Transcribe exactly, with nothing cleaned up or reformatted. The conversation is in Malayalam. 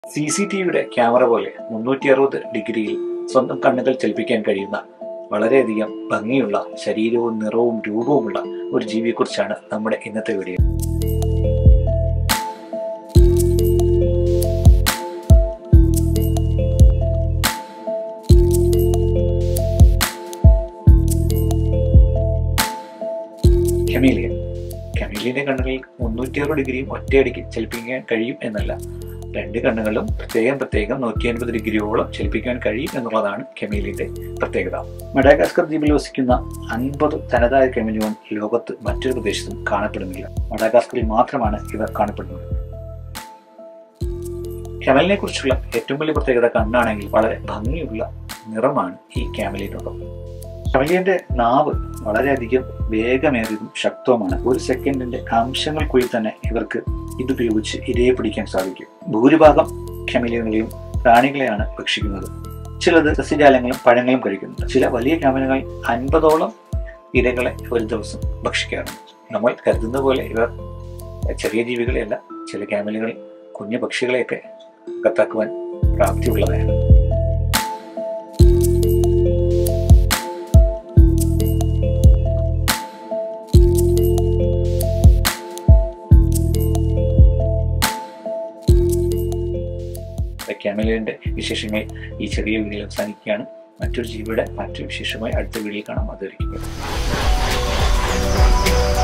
സി സി ടി വിയുടെ ക്യാമറ പോലെ മുന്നൂറ്റി അറുപത് ഡിഗ്രിയിൽ സ്വന്തം കണ്ണുകൾ ചലിപ്പിക്കാൻ കഴിയുന്ന വളരെയധികം ഭംഗിയുള്ള ശരീരവും നിറവും രൂപവുമുള്ള ഒരു ജീവിയെക്കുറിച്ചാണ് നമ്മുടെ ഇന്നത്തെ വീഡിയോ. chameleon. chameleonന്റെ കണ്ണുകളിൽ മുന്നൂറ്റി അറുപത് ഡിഗ്രിയും ഒറ്റയടിക്ക് ചലിപ്പിക്കാൻ കഴിയും എന്നല്ല, രണ്ട് കണ്ണുകളും പ്രത്യേകം പ്രത്യേകം നൂറ്റി അൻപത് ഡിഗ്രിയോളം ചലിപ്പിക്കാൻ കഴിയും എന്നുള്ളതാണ് chameleonന്റെ പ്രത്യേകത. മഡാഗാസ്കർ ദ്വീപിൽ വസിക്കുന്ന അൻപത് തനതായ chameleon ലോകത്ത് മറ്റൊരു പ്രദേശത്തും കാണപ്പെടുന്നില്ല. മഡാഗാസ്കറിൽ മാത്രമാണ് ഇവ കാണപ്പെടുന്നത്. chameleonനെ കുറിച്ചുള്ള ഏറ്റവും വലിയ പ്രത്യേകത കണ്ണാണെങ്കിൽ വളരെ ഭംഗിയുള്ള നിറമാണ് ഈ chameleonനുള്ളത്. chameleonന്റെ നാവ് വളരെയധികം വേഗമേറിയതും ശക്തവുമാണ്. ഒരു സെക്കൻഡിന്റെ അംശങ്ങൾക്കുള്ളിൽ തന്നെ ഇവർക്ക് ഇതുപയോഗിച്ച് ഇരയെ പിടിക്കാൻ സാധിക്കും. ഭൂരിഭാഗം chameleonകളെയും പ്രാണികളെയാണ് ഭക്ഷിക്കുന്നത്. ചിലത് സസ്യജാലങ്ങളും പഴങ്ങളും കഴിക്കുന്നുണ്ട്. ചില വലിയ chameleonകൾ അൻപതോളം ഇരകളെ ഒരു ദിവസം ഭക്ഷിക്കാറുണ്ട്. നമ്മൾ കരുതുന്ന പോലെ ഇവർ ചെറിയ ജീവികളെയല്ല. ചില chameleonകൾ കുഞ്ഞു പക്ഷികളെയൊക്കെ കത്താക്കുവാൻ പ്രാപ്തിയുള്ളവയാണ്. chameleonന്റെ വിശേഷങ്ങൾ ഈ ചെറിയ വീഡിയോയിൽ അവസാനിക്കുകയാണ്. മറ്റൊരു ജീവിയുടെ മറ്റൊരു വിശേഷമായി അടുത്ത വീഡിയോയിൽ കാണാം. അതുവരെയ്ക്കും.